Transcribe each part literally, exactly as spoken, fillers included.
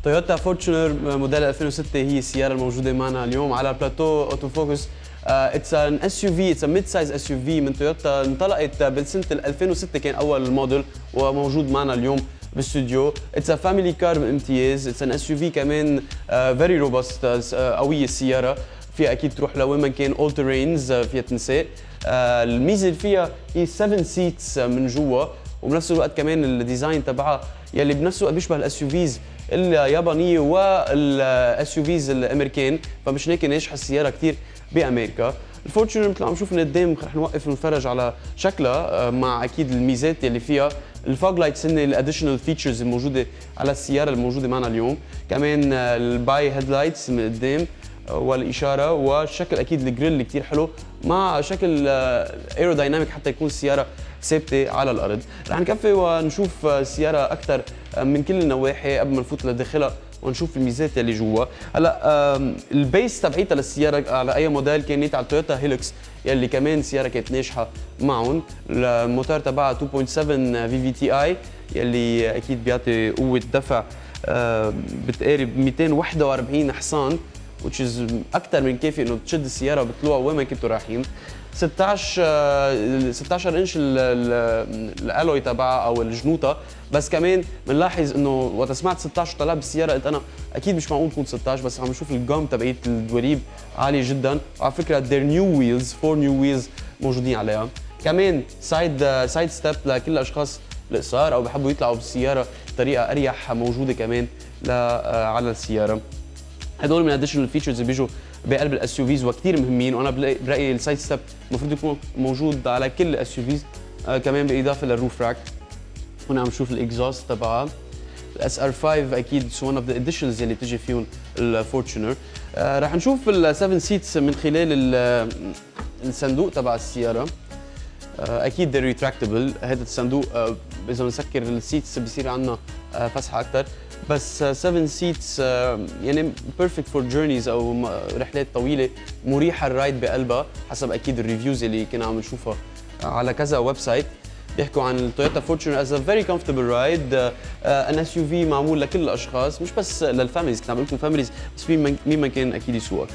تويوتا فورتشنر موديل ألفين وستة هي السياره الموجوده معنا اليوم على بلاتو اوتو فوكس. اتس ان اس يو في، اتس ميد سايز اس يو في من تويوتا، انطلقت بالسنه ألفين وستة كان اول موديل وموجود معنا اليوم بالاستوديو. اتس ا فاميلي كار بامتياز، اتس ان اس يو في كمان فيري روبست، قويه السياره، فيها اكيد تروح لوين ما كان اول تيرينز، فيها تنساق. الميزه اللي فيها هي سبعة سيتس من جوا، وبنفس الوقت كمان الديزاين تبعها يلي بنفس الوقت بيشبه الاس يو فيز اليابانيه والاس يو فيز الامريكان، فمش هيك ناجحه السياره كثير بامريكا. الفورتشنر مثل ما عم نشوف من قدام رح نوقف ونتفرج على شكلها مع اكيد الميزات اللي فيها. الفوج لايتس هن الاديشنال فيتشرز الموجوده على السياره الموجوده معنا اليوم، كمان الباي هيد لايتس من قدام والاشاره، والشكل اكيد الجريل كثير حلو مع شكل ايرودايناميك حتى يكون السياره ثابته على الارض. رح نكفي ونشوف السياره اكثر من كل النواحي قبل ما نفوت لداخلها ونشوف الميزات اللي جوا. هلا البيس تبعيتها للسياره على اي موديل كانت على تويوتا هيلكس يلي كمان سياره كانت ناجحه معهم. الموتور تبعها اثنين فاصلة سبعة في في تي اي يلي اكيد بيعطي قوه دفع بتقارب مئتين وواحد وأربعين حصان، which is اكثر من كافي انه تشد السياره وبتطلعوا وين ما كنتوا رايحين. ستة عشر ستة عشر انش الالوي تبعها او الجنوطه، بس كمان بنلاحظ انه وقت سمعت ستة عشر طلع بالسياره قلت انا اكيد مش معقول تكون ستة عشر، بس عم نشوف الجام تبعيت الدواليب عاليه جدا، وعلى فكره their new wheels فور new wheels موجودين عليها. كمان سايد سايد ستيب لكل الاشخاص القصار او بحبوا يطلعوا بالسياره بطريقه اريح موجوده كمان على السياره. هدول من اديشنال فيتشرز اللي بيجوا بقلب الاس يو فيز وكثير مهمين، وانا برايي السايد ستيب المفروض يكون موجود على كل الاس يو فيز، آه كمان بالاضافه للروف راك. هون عم نشوف الاكزوست تبعها الاس ار خمسة، اكيد ون اوف ذا اديشنز اللي بتجي فيهم الفورتشنر. آه رح نشوف السفن سيتس من خلال الصندوق تبع السياره. آه اكيد ذا ريتراكتبل، هذا الصندوق آه اذا بنسكر السيتس بصير عندنا آه فسحه اكثر، بس سبعة سيتس يعني بيرفكت فور جيرنيز او رحلات طويله، مريحه الرايد بقلبها حسب اكيد الريفيوز اللي كنا عم نشوفها على كذا ويب سايت بيحكوا عن التويوتا فورتشنر از ا فيري كومفورتبل رايد، ان اس يو في معمول لكل الاشخاص مش بس للفاميليز، كنت عم بقول لكم فاميليز بس مين مين ما كان اكيد يسوقها.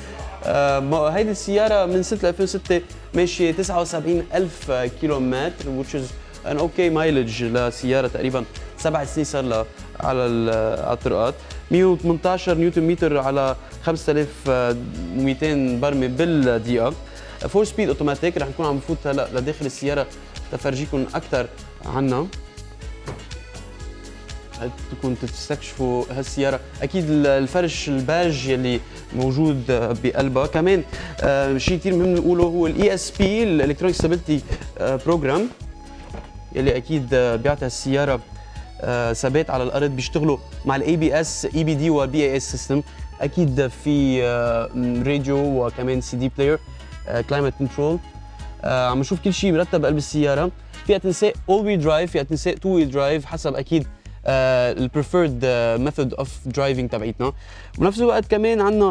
آه هيدي السياره من سنه ألفين وستة ماشيه تسعة وسبعين ألف كيلومتر which is an okay mileage لسياره تقريبا سبع سنين صار لها على الطرقات. مئة وثمانية عشر نيوتن متر على خمسة آلاف ومئتين برمه بالدقيقه. فور سبيد اوتوماتيك. رح نكون عم نفوت هلا لداخل السياره تفرجيكم اكثر عنها، بدكم تستكشفوا هالسياره. اكيد الفرش الباج يلي موجود بقلبها. كمان شيء كثير مهم نقوله هو الاي اس بي الالكترونيك ستابيليتي بروجرام يلي اكيد بيعطي السياره ثبات على الارض، بيشتغلوا مع الاي بي اس اي بي دي والبي اي اس سيستم. اكيد في راديو وكمان سي دي بلاير، كلايمت كنترول. عم نشوف كل شيء مرتب بقلب السياره. فيها تنساق اول ويل درايف، فيها تنساق تو ويل درايف حسب اكيد البريفيرد ميثود اوف درايفنج تبعيتنا. وبنفس الوقت كمان عندنا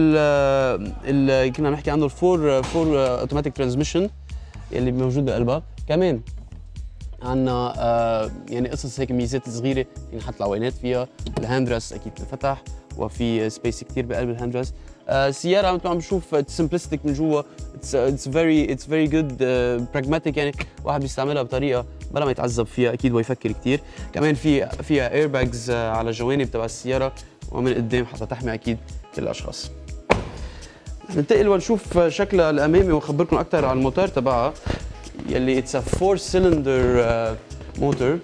ال كنا عم نحكي عنه الفور فور اوتوماتيك ترانسميشن اللي موجود بقلبها. كمان عندنا آه يعني قصص هيك ميزات صغيره، في نحط العوينات فيها، الهاند ريست اكيد تنفتح وفي سبيس كثير بقلب الهاند ريست. آه السياره مثل ما عم نشوف سمبلستيك من جوا، اتس فيري اتس فيري جود براغماتيك، يعني واحد بيستعملها بطريقه بلا ما يتعذب فيها اكيد ويفكر كثير. كمان في فيها اير باجز على الجوانب تبع السياره ومن قدام حتى تحمي اكيد كل الاشخاص. ننتقل ونشوف شكلها الامامي ونخبركم اكثر عن الموتور تبعها يلي اتس ا فور سيلندر موتور.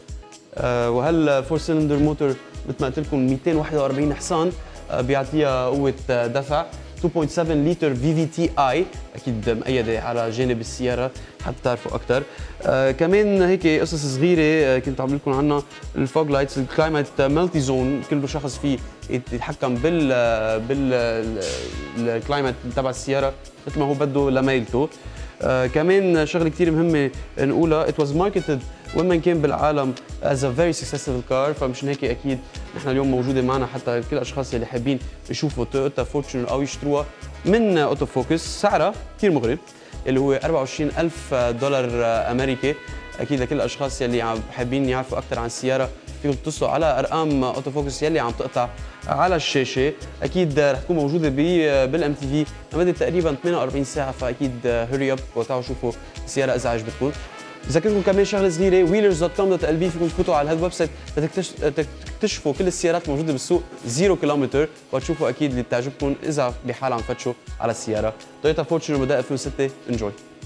وهال فور سيلندر موتور مثل ما قلت لكم مئتين وواحد وأربعين حصان، uh, بيعطيها قوه دفع اثنين فاصلة سبعة لتر في في تي اي، اكيد مؤيده على جانب السياره حتى تعرفوا اكثر. uh, كمان هيك قصص صغيره uh, كنت عم لكم عنها، الفوج لايتس، الكلايمت مالتي زون، كل شخص فيه يتحكم بال بال الكلايمت تبع السياره مثل ما هو بده لميلته. آه كمان شغله كثير مهمه نقولها، it was marketed وين ما كان بالعالم as a very successful car، فمشان هيك اكيد نحن اليوم موجوده معنا حتى كل الاشخاص اللي حابين يشوفوا تويوتا فورتشنر او يشتروها من اوتو فوكس. سعرها كثير مغري اللي هو أربعة وعشرين ألف دولار امريكي. اكيد لكل الاشخاص اللي حابين يعرفوا اكثر عن السياره فيكم تتصلوا على ارقام اوتو فوكس يلي عم تقطع على الشاشه. اكيد رح تكون موجوده بالام تي في لمده تقريبا ثمانية وأربعين ساعه، فاكيد هوري اب وتعالوا شوفوا السياره اذا عجبتكم. بذكركم كمان شغله صغيره، ويلرز دوت كوم دوت ال بي فيكم تفوتوا على هالويب سايت تكتشفوا كل السيارات الموجوده بالسوق زيرو كيلومتر، وتشوفوا اكيد اللي بتعجبكم اذا بحال عم تفتشوا على السياره. تويوتا فورتشنر موديل ألفين وستة. انجوي.